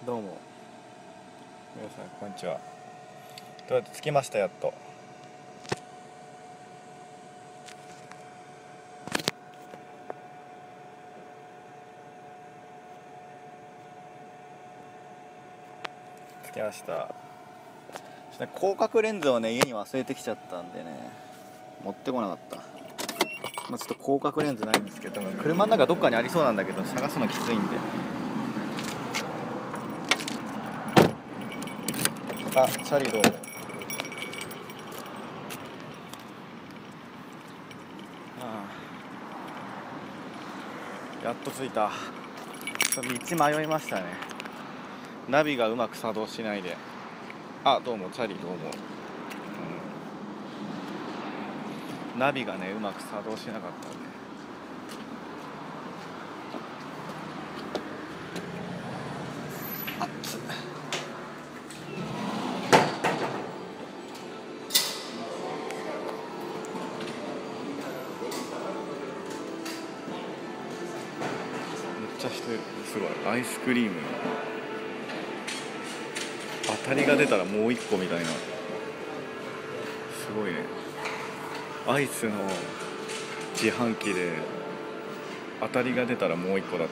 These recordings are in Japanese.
どうも皆さんこんにちは。とりあえず着きました。やっと着きました。広角レンズをね家に忘れてきちゃったんでね持ってこなかった。ちょっと広角レンズないんですけど車の中どっかにありそうなんだけど探すのきついんで。あ、チャリどうも。やっと着いた。道迷いましたね。ナビがうまく作動しないで。あ、どうもチャリどうも、ナビがねうまく作動しなかったんで。あっつめっちゃ人いる。すごい。アイスクリーム当たりが出たらもう一個みたいな。すごいね。アイスの自販機で当たりが出たらもう一個だって。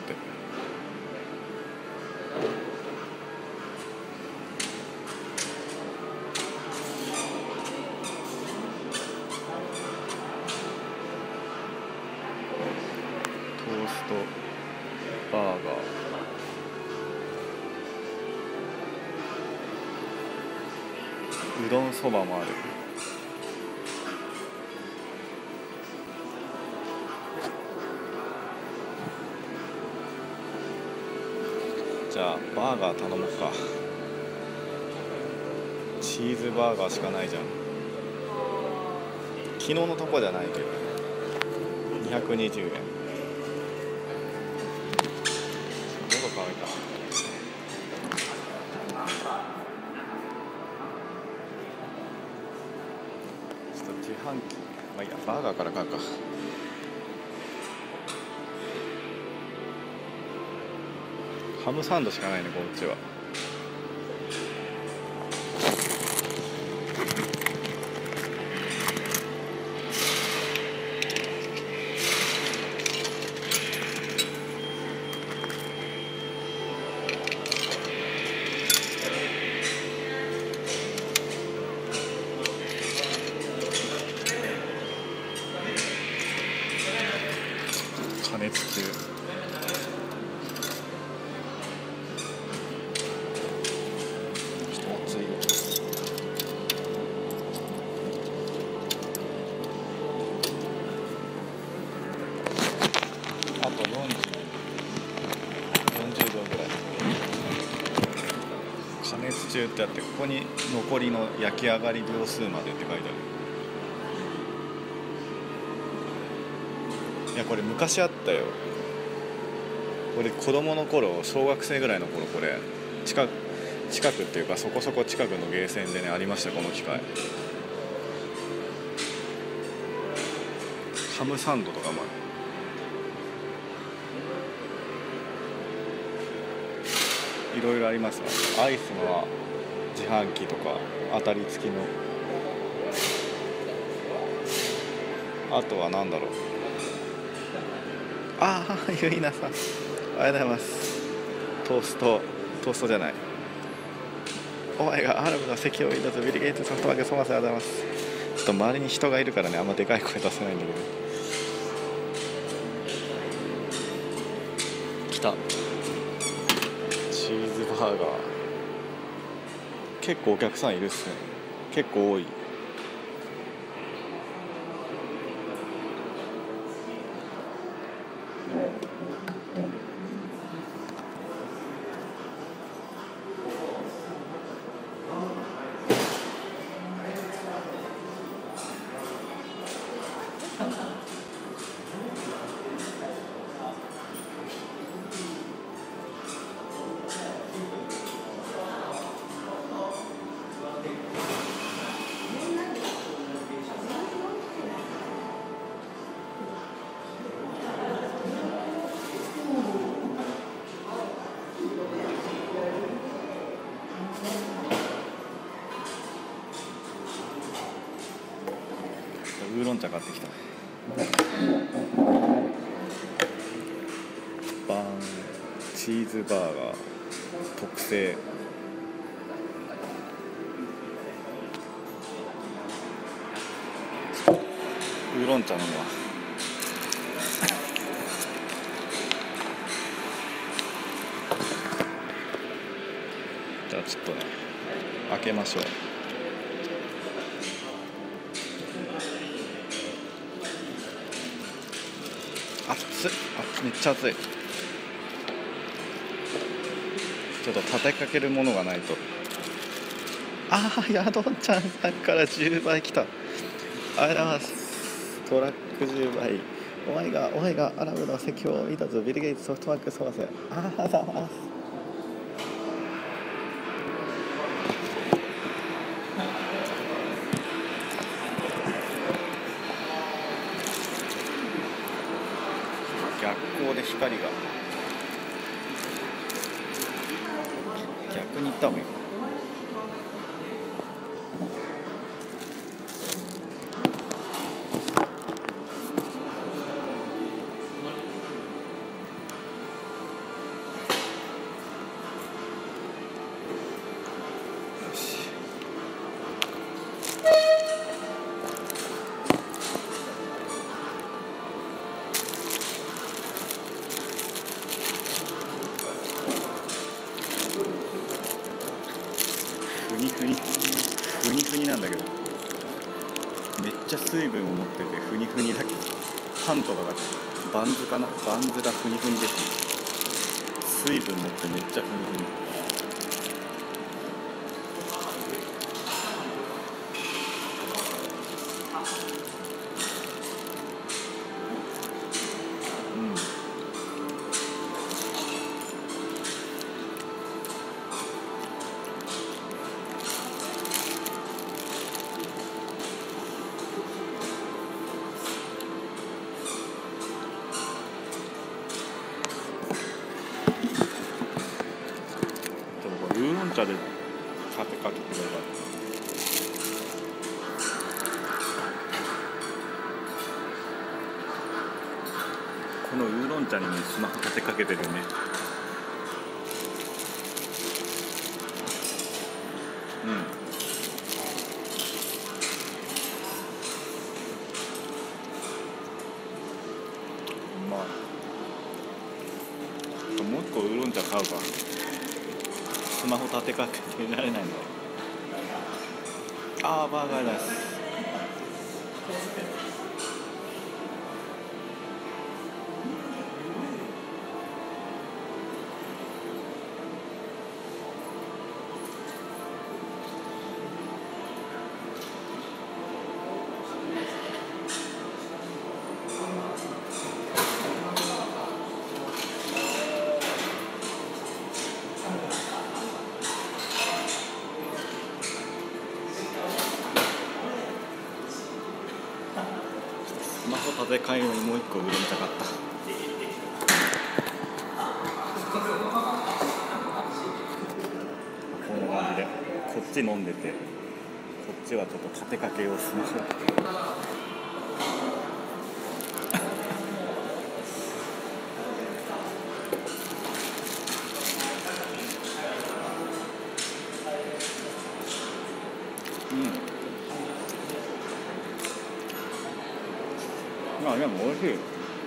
トーストバーガー、うどんそばもある。じゃあバーガー頼もうか。チーズバーガーしかないじゃん。昨日のとこじゃないけど220円。喉乾いた。ちょっと自販機、まあいいや、バーガーから買うか。ハムサンドしかないねこっちは。加熱中。熱いよ。あと40秒ぐらい。加熱中ってあって、ここに残りの焼き上がり秒数までって書いてある。いやこれ昔あったよ。これ子供の頃、小学生ぐらいの頃、これ近くっていうかそこそこ近くのゲーセンでねありましたこの機械。ハムサンドとかもある。いろいろありますね。アイスの自販機とか当たり付きの。あとは何だろう。ああ、ゆいなさんありがとうございます。トーストじゃない。お前がアラブの席を入れずビル・ゲイツソフトバンクソマスありがとうございます。ちょっと周りに人がいるからねあんまでかい声出せないんだけど。来た。チーズバーガー結構お客さんいるっすね。結構多い。 ウーロン茶買ってきた。バーンチーズバーガー特製。ウーロン茶飲むわ。じゃあちょっとね開けましょう。熱っ、めっちゃ熱い。ちょっと立てかけるものがないと。ヤドンちゃんさんから10倍きた。ありがとうございます。トラック10倍。お前がアラブの石油を見たぞ。ビル・ゲイツソフトバンクソース。ありがとうございます。逆光で光が逆に行った方がいい。ふにふになんだけど、めっちゃ水分を持っててふにふにだけど、パンとかがバンズかな、バンズがふにふにです。水分持ってめっちゃふにふに。ウーロン茶で立てかけてください。このウーロン茶にねスマホ立てかけてるね。もう一個ウーロン茶買うか。スマホ立てかけてられないの。バーガーです。スマホ立て替えようにもう一個ウーロン茶買った。こんな感じでこっち飲んでて、こっちはちょっと立てかけようスマホ。でも美味しい。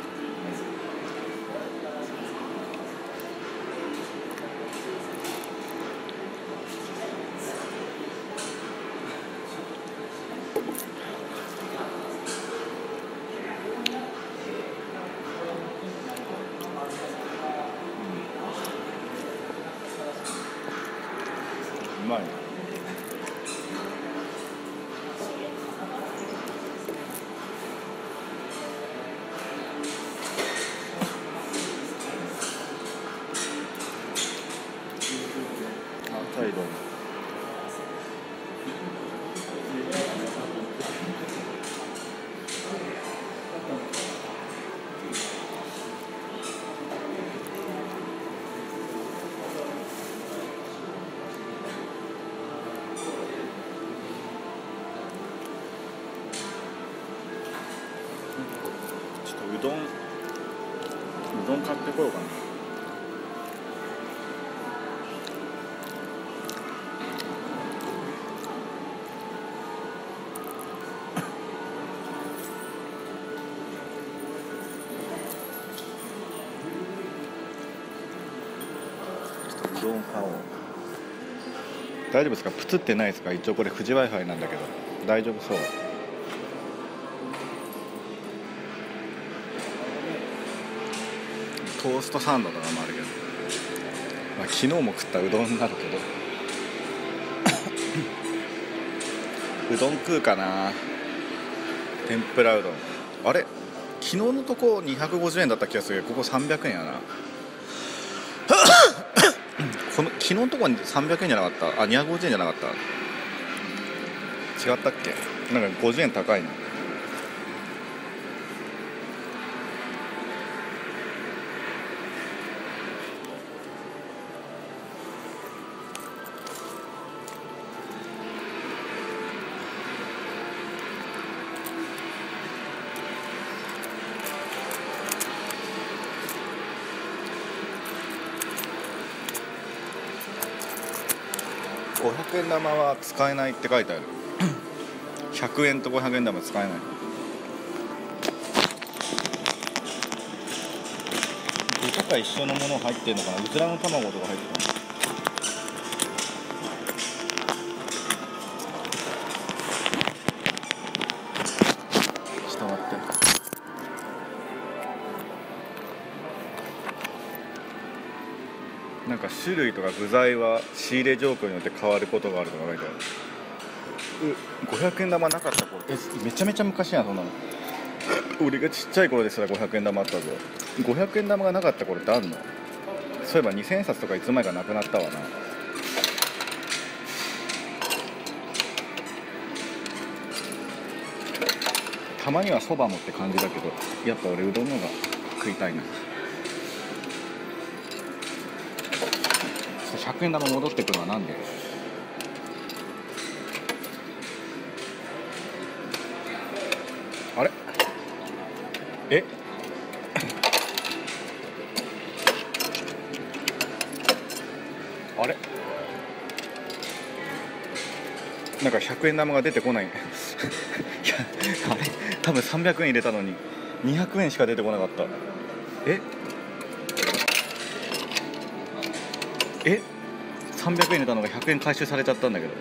うまい。北海道どん買ってこようかな。うどん買おう。大丈夫ですか？プツってないですか？一応これ富士 Wi-Fi なんだけど大丈夫そう。トーストサンドとかもあるけど、まあ、昨日も食ったうどんになるけどうどん食うかな。天ぷらうどん、あれ昨日のとこ250円だった気がするけど、ここ300円やなこの昨日のとこに300円じゃなかった？あ、250円じゃなかった？違ったっけ？なんか50円高いな。500円玉は使えないって書いてある100円と500円玉使えない。具とか一緒のもの入ってるのかな。うずらの卵とか入ってるの。ちょっと待って。なんか種類とか具材は仕入れ状況によって変わることがあるとか書いてある。500円玉なかった頃、めちゃめちゃ昔やんそんなの俺がちっちゃい頃ですら500円玉あったぞ。500円玉がなかった頃ってあんの？そういえば2000円札とかいつ前かなくなったわな。たまにはそばもって感じだけど、やっぱ俺うどんの方が食いたいな。100円玉戻ってくるのはなんで？あれ？え？あれ？なんか100円玉が出てこないいやあれ多分300円入れたのに200円しか出てこなかった。300円入れたのが100円回収されちゃったんだけど、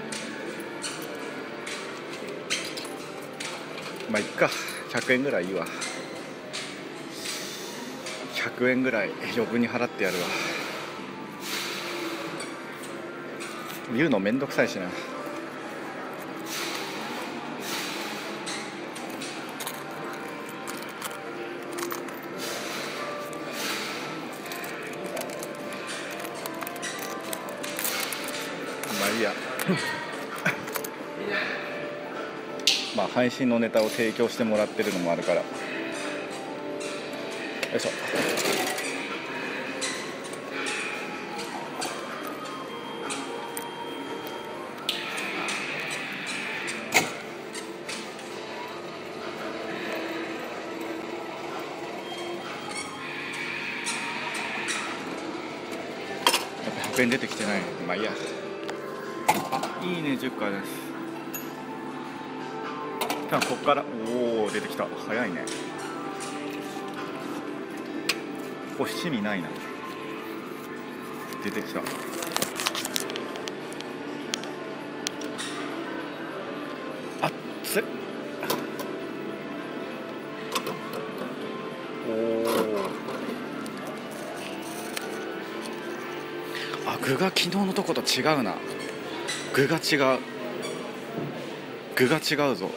まあいっか、100円ぐらいいいわ。100円ぐらい余分に払ってやるわ。言うのめんどくさいしな。まあいいやまあ配信のネタを提供してもらってるのもあるから。よいしょ。やっぱ100円出てきてない。まあいいや。いいね、10回です。多分こっから、おお出てきた。早いね。ここ七味ないな。出てきた。あっつっ。おお。あ、具が昨日のとこと違うな。具が違う。具が違うぞ。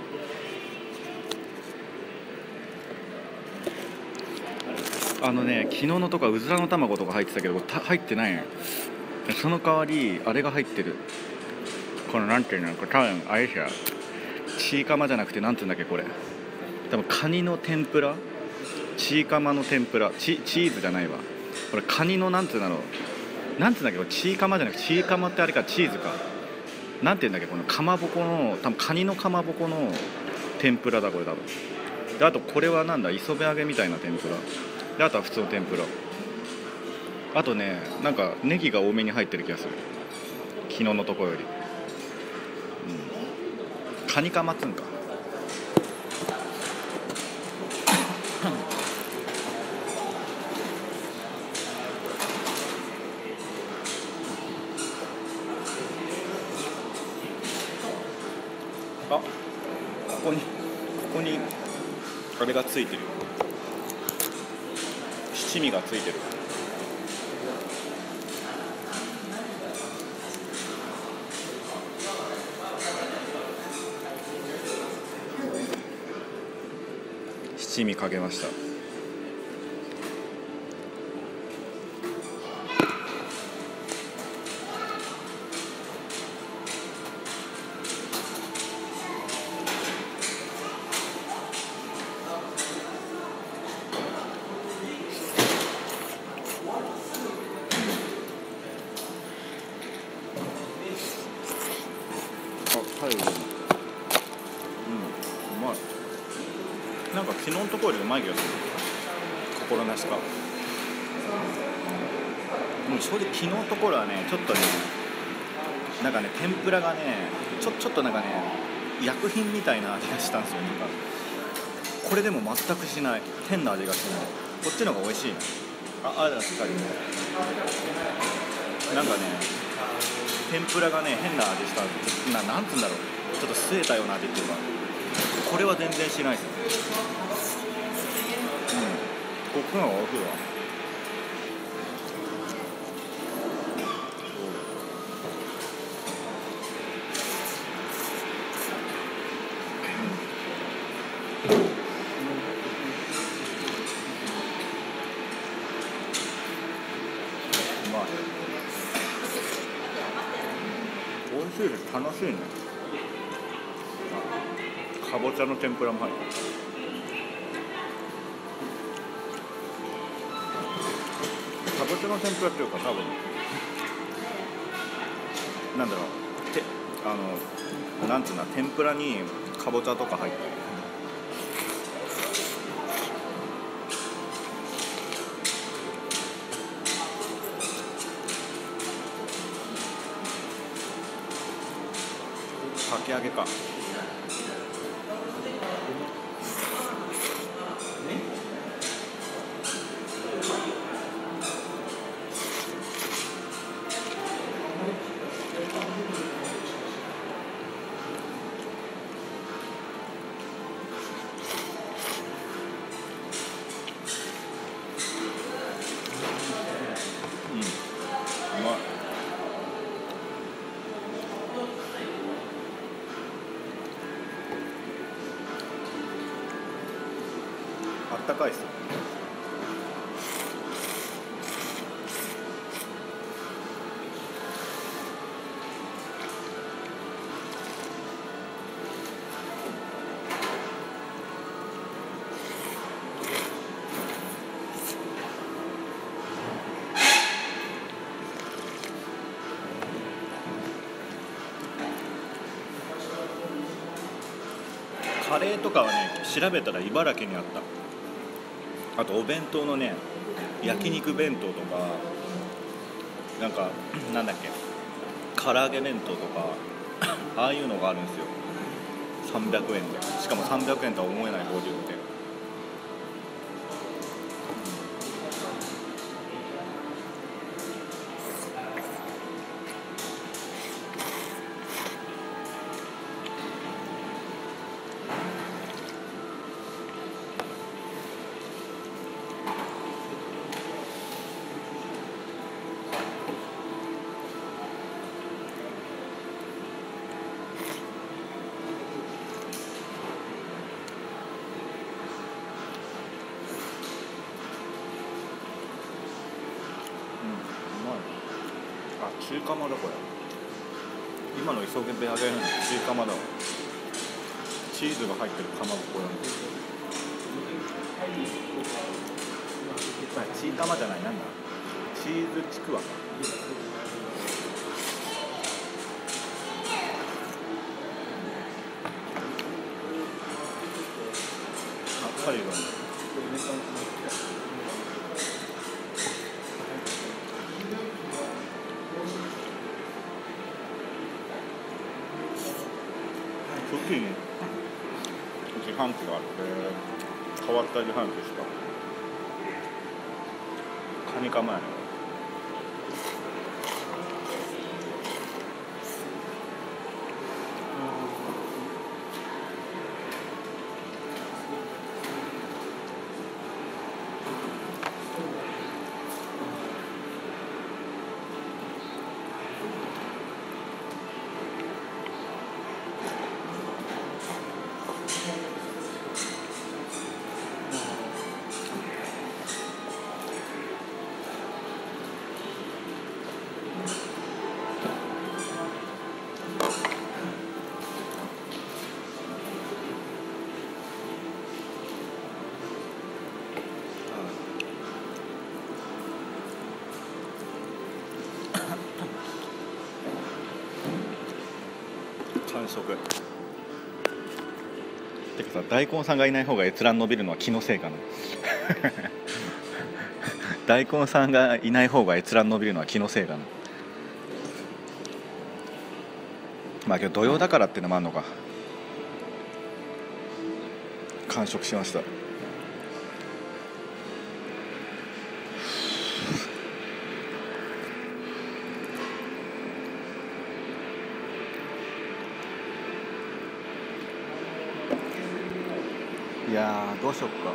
昨日のとこはうずらの卵とか入ってたけど入ってないね。その代わりあれが入ってる。このなんていうの、これ多分あれじゃチーカマじゃなくてなんていうんだっけこれ。多分カニの天ぷら、チーカマの天ぷら、チーズじゃないわ。これカニのなんていうんだろう。なんていうんだっけこれチーカマじゃなくてチーカマってあれかチーズか。なんていうんだっけこのかまぼこの多分カニのかまぼこの天ぷらだこれ多分。 であとこれはなんだ、磯辺揚げみたいな天ぷらで、あとは普通の天ぷら。あとね、なんかネギが多めに入ってる気がする、昨日のとこより。カニカマツンか。あ、ここにあれがついてる、七味がついてる。七味かけました。最後にうまい。なんか昨日のところよりうまい気がする、心なしか。もう正直昨日のところはね、ちょっとね、なんかね、天ぷらがね、ちょっとなんかね、薬品みたいな味がしたんですよ。なんかこれでも全くしない、変な味がしない。こっちの方が美味しいね。あれだ、しっかりなんかね、天ぷらがね、変な味した。なんつうんだろう、ちょっと据えたような味っていうか、これは全然しないですね。こっちの方が美味しいわ。うまい。美味しいです。楽しいね。かぼちゃの天ぷらも入ってる。かぼちゃの天ぷらっていうか、多分なんだろう、なんつうんだ、天ぷらにかぼちゃとか入ってる。かき揚げか。うまい。あったかいっすよ。カレーとかはね、調べたら茨城にあった。あとお弁当のね、焼肉弁当とか、なんかなんだっけ、唐揚げ弁当とかああいうのがあるんですよ。300円で、しかも300円とは思えないボリュームで。中華まだこれ。今の磯辺揚げの中華まだわ。チーズが入ってるかまぼこなんです。チーカマじゃない、なんだ、チーズちくわか。あ、 最後に時に自販機があって変わった自販機したカニカマやね。完食てかさ、大根さんがいない方が閲覧伸びるのは気のせいかな大根さんがいない方が閲覧伸びるのは気のせいかな。まあ今日土曜だからってのもあるのか。完食しました。いやーどうしよっか。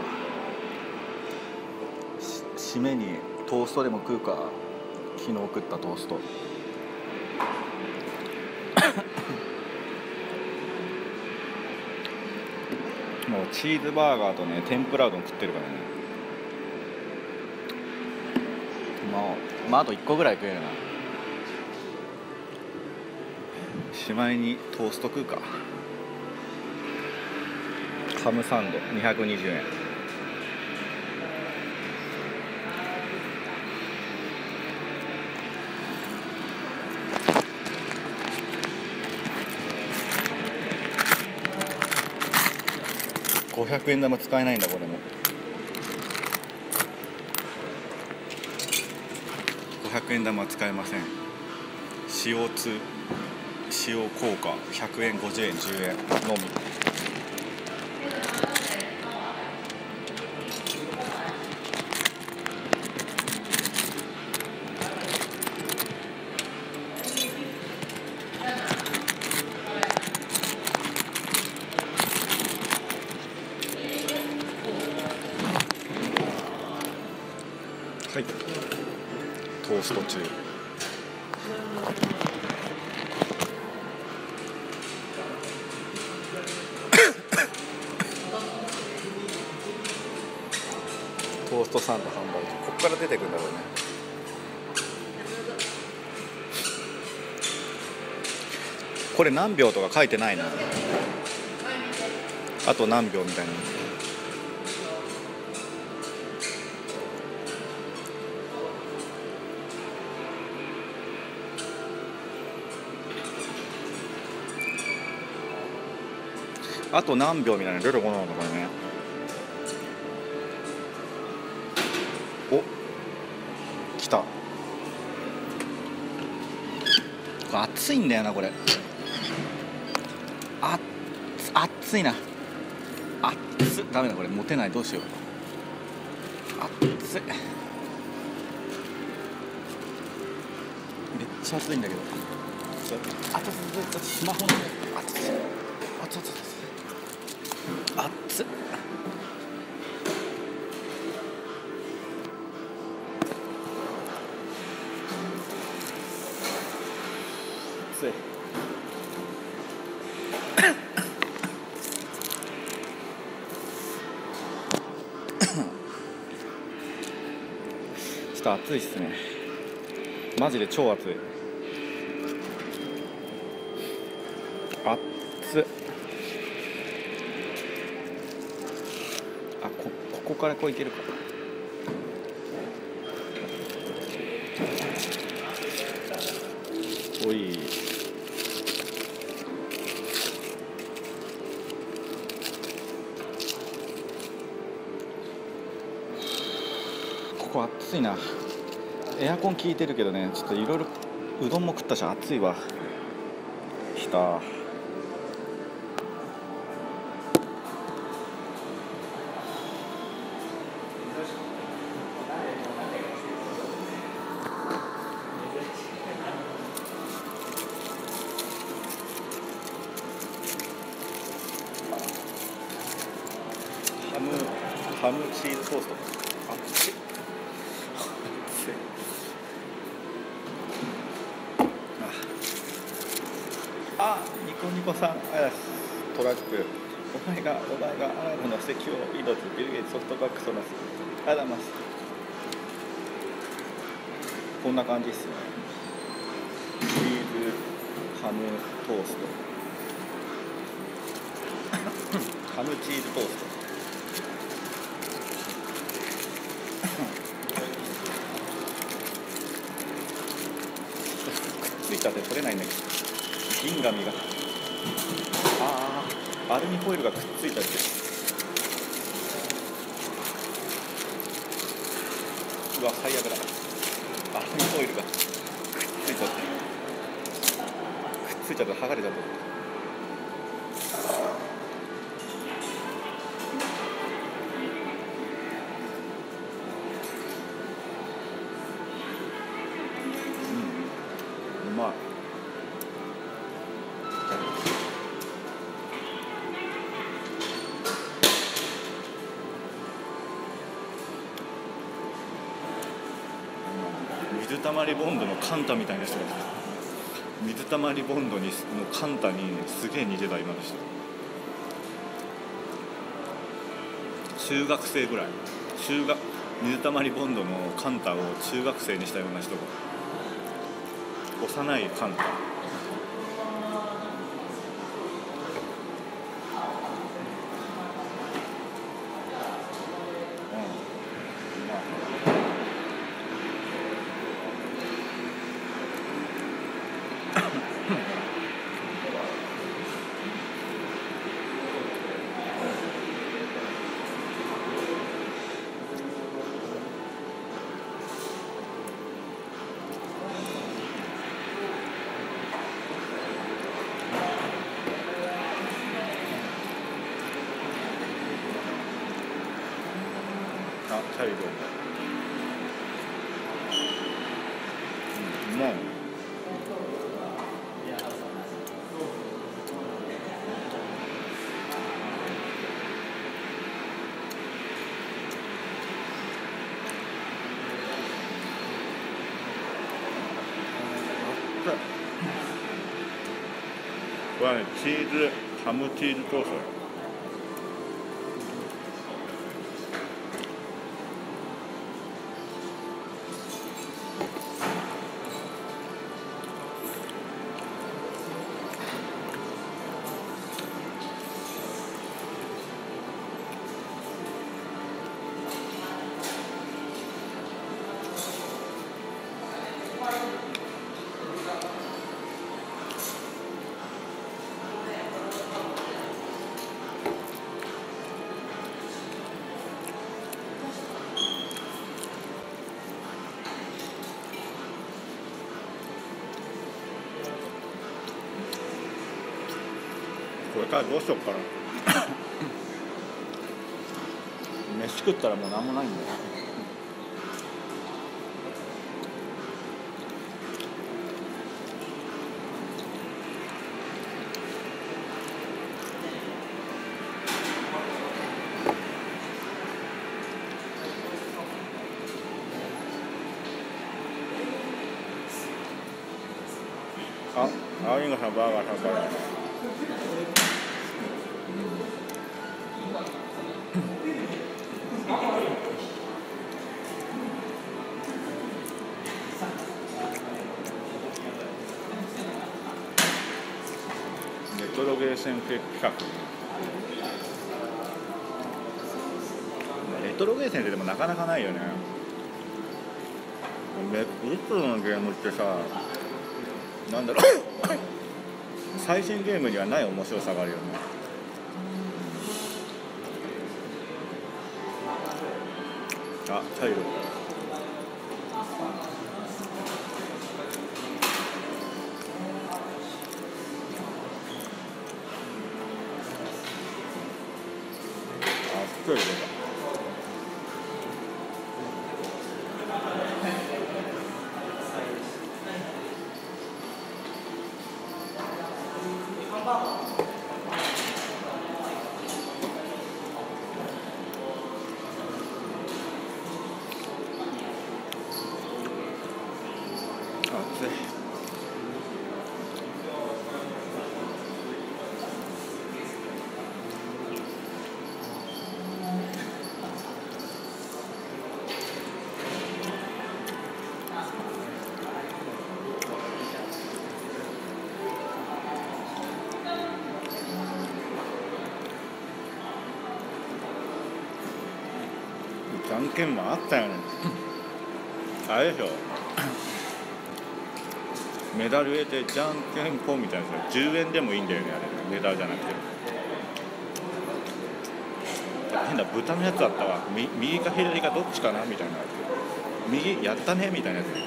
締めにトーストでも食うか。昨日食ったトーストもうチーズバーガーとね天ぷらうどん食ってるからね。まああと1個ぐらい食えるな。しまいにトースト食うか。ハムサンド220円。500円玉使えないんだこれも。500円玉使えません。使用効果100円50円10円のみ。はい、トースト中。トーストサンド販売中。こっから出てくるんだろうね。これ何秒とか書いてないな。あと何秒みたいな。あと何秒みたいな出てこないのこれね。お、来た。熱いんだよなこれ。熱いな。熱っ、ダメだこれ持てない。どうしよう。熱い。めっちゃ熱いんだけど。スマホの熱い。熱っ。熱い。ちょっと暑いっすね。マジで超暑い。熱っ。ここからこういけるか。おい。 暑いな。エアコン効いてるけどね、ちょっといろいろうどんも食ったし暑いわ。きた。ハムチーズトースト。熱い。ニコニコさん、トラック。お前がアラブの石油をイドズ、ビル・ゲイツ、ソフトバンク、ソナス。ありがとうございます。こんな感じっすね。チーズハムトースト。ハムチーズトースト。くっついちゃって取れないんだけど、銀紙がアルミホイルがくっついちゃって、うわ最悪だ。アルミホイルがくっついちゃって剥がれちゃった。うまい。水たまりボンドのカンタみたいな人がいた。水たまりボンドにのカンタにすげえ似てた今の人。中学生ぐらい。水たまりボンドのカンタを中学生にしたような人が。幼いカンタ。チャイルド。うまい。これはね、ハムチーズトースト。これからどうしようかな。飯食ったらもうなんもないんだよ。青いのさんバーガー食べたい。レトロゲーセン企画。レトロゲーセンってでもなかなかないよね。レトロのゲームってさ、なんだろう最新ゲームにはない面白さがあるよね。チャイルド。 熱い。じゃんけんもあったよね。あれでしょ、メダル入れてじゃんけんぽんみたいなやつ、10円でもいいんだよね、あれメダルじゃなくて。変な豚のやつあったわ。右か左かどっちかなみたいなやつ。右やったねみたいなやつ。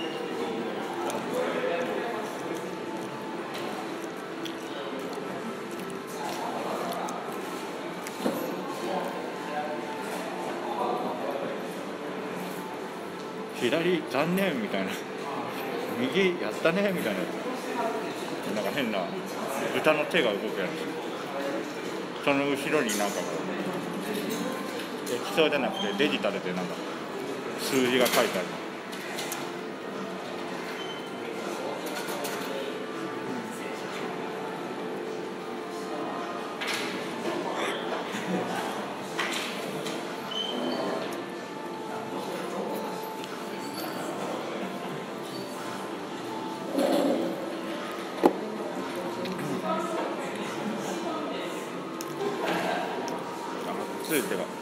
左残念みたいな、右やったねみたいなやつ。なんか変な豚の手が動くやつ。その後ろになんか液晶じゃなくてデジタルでなんか数字が書いてある。暑いってか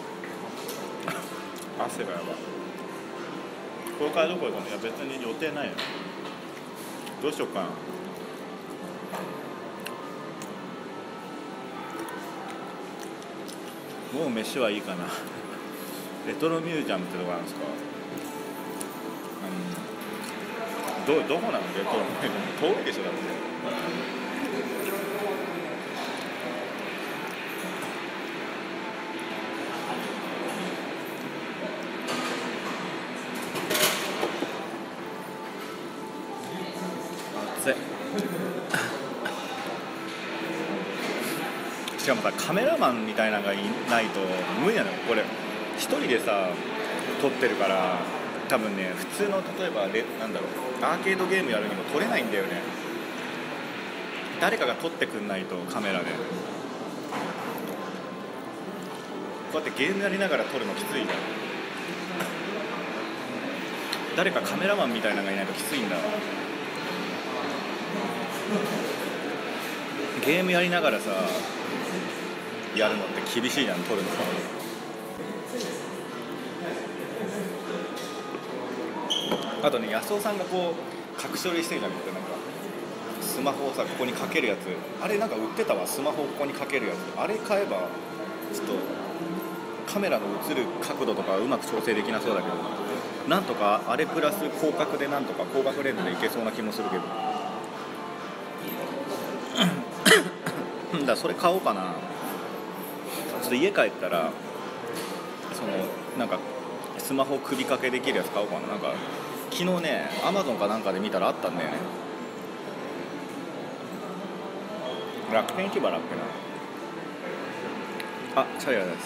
汗がやばい。これからどこ行くの？いや別に予定ないよ。どうしようかな。もう飯はいいかな。レトロミュージアムってとこなんですか。どこなのレトロミュージアム。遠いでしょだって。しかもさ、カメラマンみたいなのがいないと無理なのよこれ。一人でさ撮ってるから多分ね、普通の例えばなんだろう、アーケードゲームやるにも撮れないんだよね。誰かが撮ってくんないとカメラで。こうやってゲームやりながら撮るのきついじゃん。誰かカメラマンみたいなのがいないときついんだ。ゲームやりながらさやるのって厳しいじゃん、撮るの。あとね、安尾さんがこう隠し撮りしてるじゃん。なんかスマホをさここにかけるやつ、あれなんか売ってたわ。スマホをここにかけるやつ、あれ買えばちょっとカメラの映る角度とかうまく調整できなそうだけど、なんとかあれプラス広角でなんとか広角レンズでいけそうな気もするけどだからそれ買おうかな。ちょっと家帰ったらそのなんかスマホ首掛けできるやつ買おうかな。なんか昨日ね、アマゾンかなんかで見たらあったんだよね。楽天市場だっけな。あ、チャイヤです。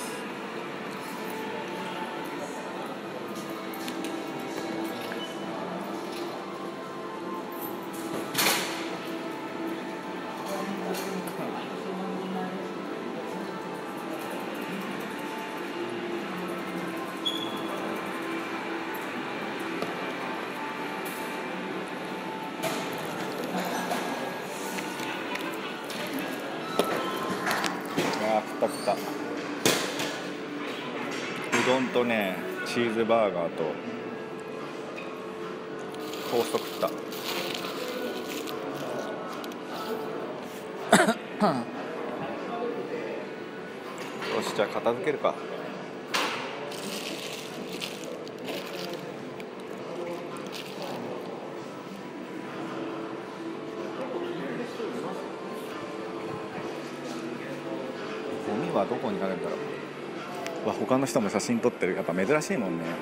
食ったうどんとね、チーズバーガーとトースト食った。よし、じゃあ片付けるか。 ゴミはどこにあるんだろう。わ、他の人も写真撮ってる。やっぱ珍しいもんね。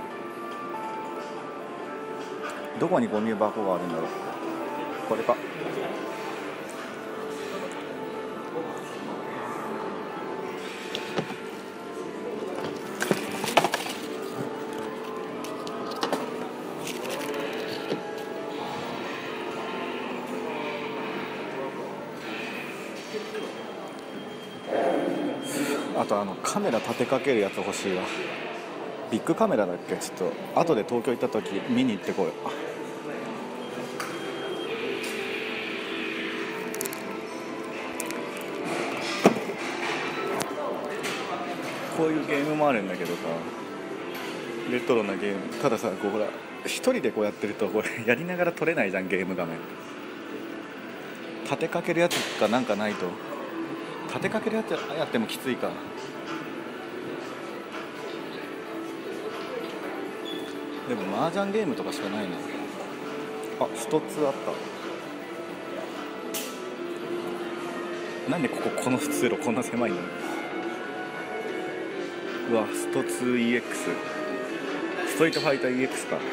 どこにゴミ箱があるんだろう。これか。あとカメラ立てかけるやつ欲しいわ。ビッグカメラだっけ。ちょっと後で東京行った時見に行ってこよう。こういうゲームもあるんだけどさ、レトロなゲーム。たださ、ほら一人でこうやってるとこれやりながら撮れないじゃん、ゲーム画面。立てかけるやつかなんかないと。立てかけるやつやってもきついか。でも麻雀ゲームとかしかないな。あ、スト2あった。なんでこの通路こんな狭いの。うわ、スト 2EX、 ストリートファイター EX か。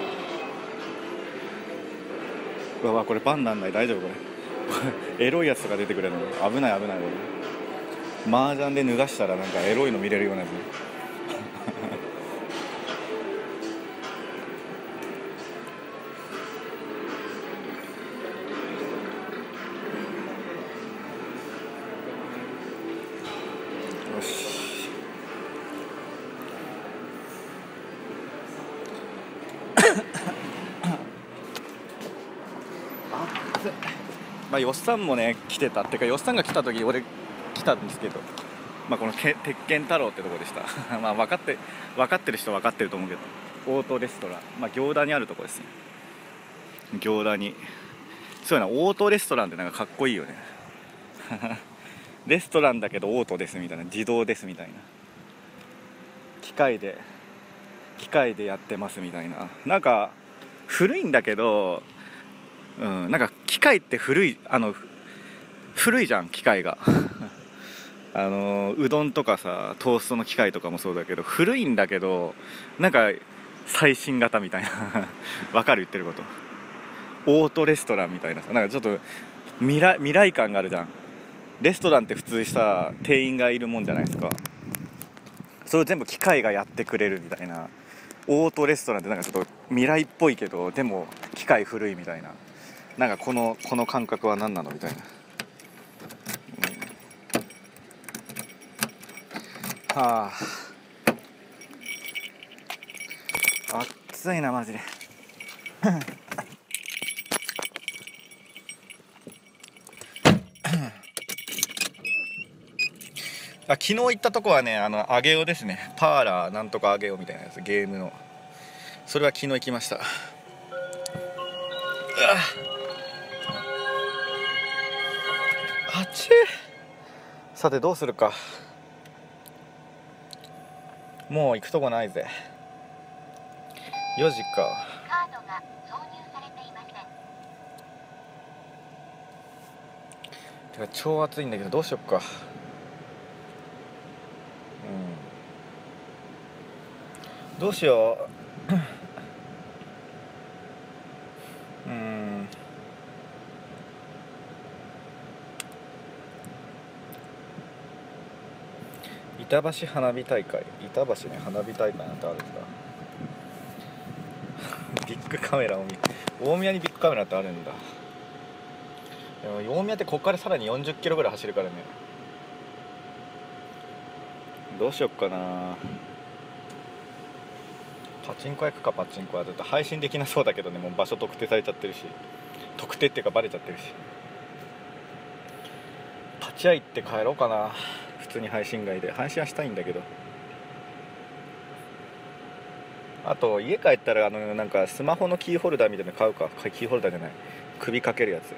うわ、これバンなんない。大丈夫これエロいやつとか出てくるの。危ない危ない。これ麻雀で脱がしたらなんかエロいの見れるようなやつよし。まあ、よっさんもね来てたってか、よっさんが来た時俺来たんですけど、まあ、この鉄拳太郎ってとこでしたまあ分かってる人は分かってると思うけど、オートレストラン、まあ、行田にあるとこですね。行田にそういうのオートレストランってなんかかっこいいよねレストランだけどオートですみたいな、自動ですみたいな、機械でやってますみたいな。なんか古いんだけど、なんか機械って古いじゃん機械がうどんとかさ、トーストの機械とかもそうだけど古いんだけど、なんか最新型みたいなわかる言ってること。オートレストランみたいなさ、なんかちょっと未来感があるじゃん。レストランって普通さ店員がいるもんじゃないですか。それを全部機械がやってくれるみたいな。オートレストランってなんかちょっと未来っぽいけどでも機械古いみたいな、なんかこの感覚は何なのみたいな、はあ暑いなマジで昨日行ったとこはね、アゲオですね。パーラーなんとかアゲオみたいなやつ、ゲームの。それは昨日行きました。あちさてどうするか。もう行くとこないぜ。4時か。カードが挿入されていません。てか超暑いんだけどどうしよっか。どうしよう。板橋花火大会、板橋ね、花火大会なんてあるんだビッグカメラを大宮にビッグカメラってあるんだ。でも大宮ってここからさらに40キロぐらい走るからね。どうしよっかな。パチンコ屋行くか。パチンコはずっと配信できなそうだけどね、もう場所特定されちゃってるし、特定っていうかバレちゃってるし。パチ屋行って帰ろうかな。普通に配信外で配信はしたいんだけど。あと家帰ったらなんかスマホのキーホルダーみたいなの買うか。キーホルダーじゃない、首かけるやつ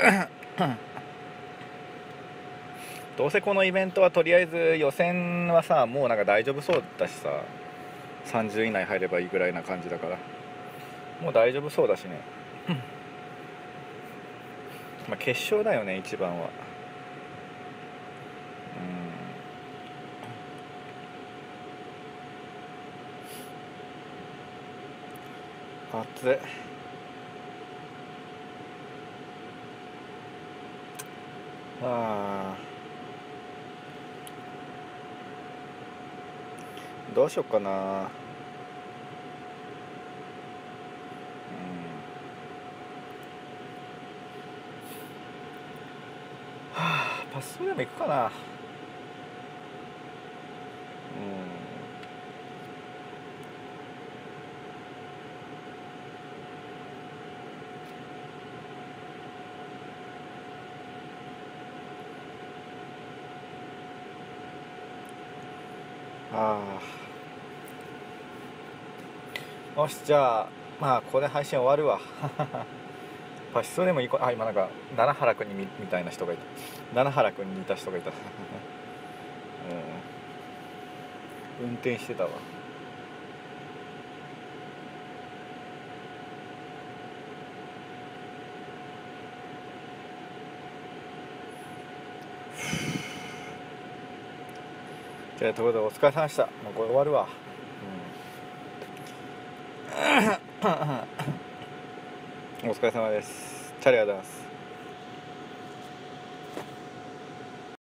どうせこのイベントはとりあえず予選はさもうなんか大丈夫そうだしさ、30以内入ればいいぐらいな感じだからもう大丈夫そうだしねまあ決勝だよね一番は。 熱い。あー、どうしよっかな。はあ、パスタでも行くかな。ああ、よし、じゃあまあここで配信終わるわ。パシソでもいいこ、あ、今なんか七原君にみたいな人がいた。七原君に似た人がいた。うん、運転してたわ。じゃあということでお疲れ様でした。もうこれ終わるわ。うん、お疲れ様です。チャリアダンス。